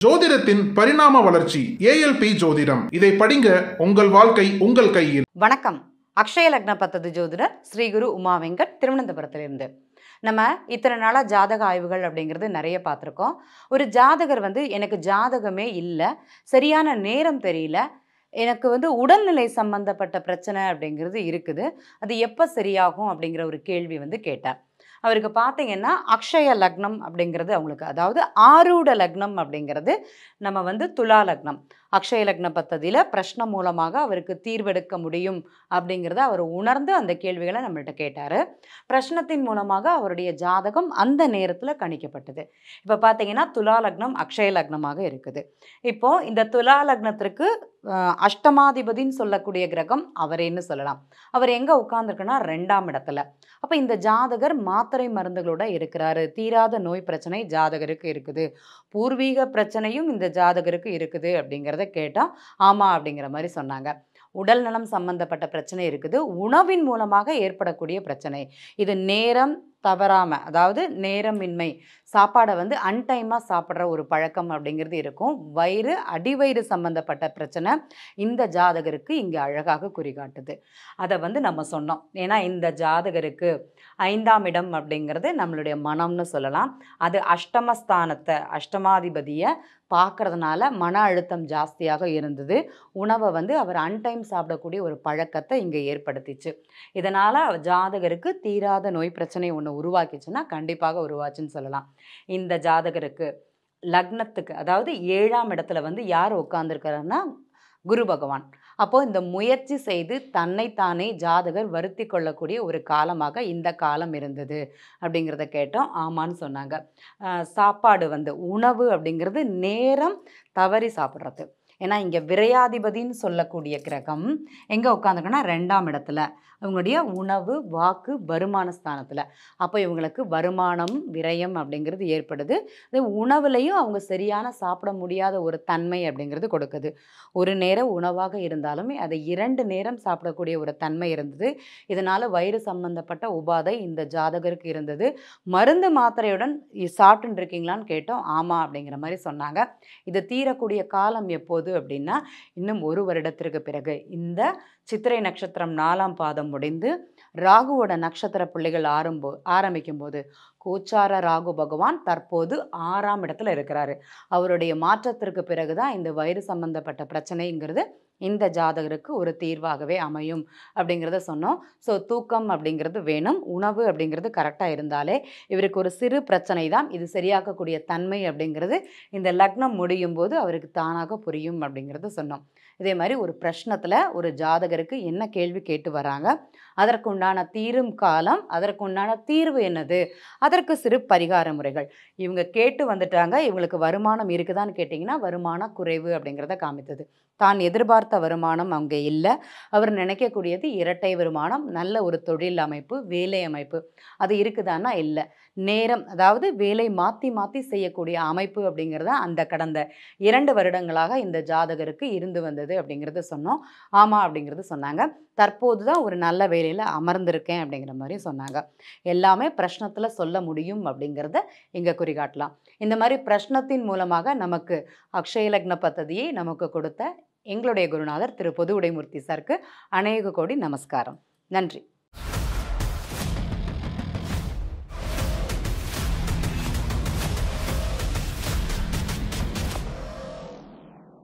ஜோதிடத்தின் பரிணாம வளர்ச்சி ஏஎல்பி ஜோதிடம். இதை படிங்க, உங்கள் வாழ்க்கை உங்கள் கையில். வணக்கம். அக்ஷய லக்ன பத்ததி ஜோதிடர் ஸ்ரீ குரு உமா வெங்கட், திருவனந்தபுரத்திலிருந்து. நம்ம இத்தனை நாளாக ஜாதக ஆய்வுகள் அப்படிங்கிறது நிறைய பார்த்துருக்கோம். ஒரு ஜாதகர் எனக்கு ஜாதகமே இல்லை, சரியான நேரம் தெரியல, எனக்கு உடல்நிலை சம்பந்தப்பட்ட பிரச்சனை அப்படிங்கிறது இருக்குது, அது எப்போ சரியாகும் அப்படிங்கிற ஒரு கேள்வி கேட்டார். அவருக்கு பார்த்தீங்கன்னா அக்ஷய லக்னம் அப்படிங்கிறது அவங்களுக்கு, அதாவது ஆரூட லக்னம் அப்படிங்கிறது நம்ம துலா லக்னம். அக்ஷய லக்ன பத்ததியில் பிரஷ்னம் மூலமாக அவருக்கு தீர்வெடுக்க முடியும் அப்படிங்கிறத அவர் உணர்ந்து அந்த கேள்விகளை நம்மள்கிட்ட கேட்டார். பிரஷ்னத்தின் மூலமாக அவருடைய ஜாதகம் அந்த நேரத்தில் கணிக்கப்பட்டது. இப்போ பார்த்தீங்கன்னா துலா லக்னம் அக்ஷய லக்னமாக இருக்குது. இப்போது இந்த துலா லக்னத்திற்கு அஷ்டமாதிபதின்னு சொல்லக்கூடிய கிரகம் அவரேன்னு சொல்லலாம். அவர் எங்கே உட்கார்ந்துருக்குன்னா 2ஆம் இடத்துல. அப்போ இந்த ஜாதகர் மாத்திரை மருந்துகளோட இருக்கிறாரு, தீராத நோய் பிரச்சனை ஜாதகருக்கு இருக்குது, பூர்வீக பிரச்சனையும் இந்த ஜாதகருக்கு இருக்குது அப்படிங்கிறத கேட்டால் ஆமாம் அப்படிங்கிற மாதிரி சொன்னாங்க. உடல் நலம் சம்பந்தப்பட்ட பிரச்சனை இருக்குது, உணவின் மூலமாக ஏற்படக்கூடிய பிரச்சனை, இது நேரம் தவறாமல், அதாவது நேரமின்மை, சாப்பாடை அன்டைமாக சாப்பிட்ற ஒரு பழக்கம் அப்படிங்கிறது இருக்கும், வயிறு அடிவயிறு சம்பந்தப்பட்ட பிரச்சனை இந்த ஜாதகருக்கு இங்கே அழகாக குறிகாட்டுது. அதை நம்ம சொன்னோம். ஏன்னா இந்த ஜாதகருக்கு 5ஆம் இடம் அப்படிங்கிறது நம்மளுடைய மனம்னு சொல்லலாம். அது அஷ்டமஸ்தானத்தை, அஷ்டமாதிபதியை பார்க்கறதுனால மன அழுத்தம் ஜாஸ்தியாக இருந்தது. உணவை அவர் அன்டைம் சாப்பிடக்கூடிய ஒரு பழக்கத்தை இங்கே ஏற்படுத்திச்சு. இதனால் ஜாதகருக்கு தீராத நோய் பிரச்சனை ஒன்று உருவாக்கிச்சுன்னா கண்டிப்பாக உருவாச்சுன்னு சொல்லலாம். இந்த ஜாதகருக்கு லக்னத்துக்கு, அதாவது 7ஆம் இடத்துல யார் உட்கார்ந்துருக்கிறாருன்னா குரு பகவான். அப்போது இந்த முயற்சி செய்து தன்னைத்தானே ஜாதகர் வருத்தி கொள்ளக்கூடிய ஒரு காலமாக இந்த காலம் இருந்தது அப்படிங்கிறத கேட்டோம். ஆமான்னு சொன்னாங்க. சாப்பாடு உணவு அப்படிங்கிறது நேரம் தவறி சாப்பிட்றது. ஏன்னா இங்கே விரையாதிபதின்னு சொல்லக்கூடிய கிரகம் எங்கே உட்காந்துருக்குன்னா 2ஆம் இடத்துல, இவங்களுடைய உணவு வாக்கு வருமான ஸ்தானத்தில். அப்போ இவங்களுக்கு வருமானம் விரயம் அப்படிங்கிறது ஏற்படுது. இது உணவுலையும் அவங்க சரியான சாப்பிட முடியாத ஒரு தன்மை அப்படிங்கிறது கொடுக்குது. ஒரு நேரம் உணவாக இருந்தாலுமே அதை 2 நேரம் சாப்பிடக்கூடிய ஒரு தன்மை இருந்தது. இதனால் வயிறு சம்பந்தப்பட்ட உபாதை இந்த ஜாதகருக்கு இருந்தது. மருந்து மாத்திரையுடன் சாப்பிட்டுன்னு இருக்கீங்களான்னு கேட்டோம். ஆமாம் அப்படிங்கிற மாதிரி சொன்னாங்க. இது தீரக்கூடிய காலம் எப்போது அப்படின்னா இன்னும் 1 வருடத்திற்கு பிறகு. இந்த சித்திரை நட்சத்திரம் 4ஆம் பாதம் முடிந்து ராகுவோட நட்சத்திர பிள்ளைகள் ஆரம்பிக்கும் போது கோச்சார ராகு பகவான் தற்போது 6ஆம் இடத்துல இருக்கிறாரு. அவருடைய மாற்றத்திற்கு பிறகுதான் இந்த வயிறு சம்பந்தப்பட்ட பிரச்சனைங்கிறது இந்த ஜாதகருக்கு ஒரு தீர்வாகவே அமையும் அப்படிங்கிறத சொன்னோம். ஸோ தூக்கம் அப்படிங்கிறது வேணும், உணவு அப்படிங்கிறது கரெக்டாக இருந்தாலே இவருக்கு ஒரு சிறு பிரச்சனை தான், இது சரியாக்கக்கூடிய தன்மை அப்படிங்கிறது இந்த லக்னம் முடியும் போது அவருக்கு தானாக புரியும் அப்படிங்கிறத சொன்னோம். இதே மாதிரி ஒரு பிரश्னத்தில் ஒரு ஜாதகருக்கு என்ன கேள்வி கேட்டு வராங்க, அதற்குண்டான தீரும் காலம், அதற்குண்டான தீர்வு என்னது, அதற்கு சிறு பரிகார முறைகள். இவங்க கேட்டு வந்துட்டாங்க, இவங்களுக்கு வருமானம் இருக்குதான்னு கேட்டிங்கன்னா வருமான குறைவு அப்படிங்கிறத காமித்தது. தான் எதிர்பார்த்த வருமானம் அங்கே இல்லை, அவர் நினைக்கக்கூடியது இரட்டை வருமானம், நல்ல ஒரு தொழில் அமைப்பு, வேலை அமைப்பு அது இருக்குதான்னா இல்லை. நேரம், அதாவது வேலை மாற்றி மாற்றி செய்யக்கூடிய அமைப்பு அப்படிங்கிறத அந்த கடந்த 2 வருடங்களாக இந்த ஜாதகருக்கு இருந்து வந்தது அப்படிங்கிறத சொன்னோம். ஆமாம் அப்படிங்கிறது சொன்னாங்க. தற்போது தான் ஒரு நல்ல வேலையில் அமர்ந்திருக்கேன் அப்படிங்கிற மாதிரி சொன்னாங்க. எல்லாமே பிரश्னத்தில் சொல்ல முடியும் அப்படிங்கிறத இங்கே குறிகாட்டலாம். இந்த மாதிரி பிரश्னத்தின் மூலமாக நமக்கு அக்ஷய லக்ன பத்ததியை நமக்கு கொடுத்த எங்களுடைய குருநாதர் திரு பொது உடைமூர்த்தி சாருக்கு அநேக கோடி நமஸ்காரம். நன்றி.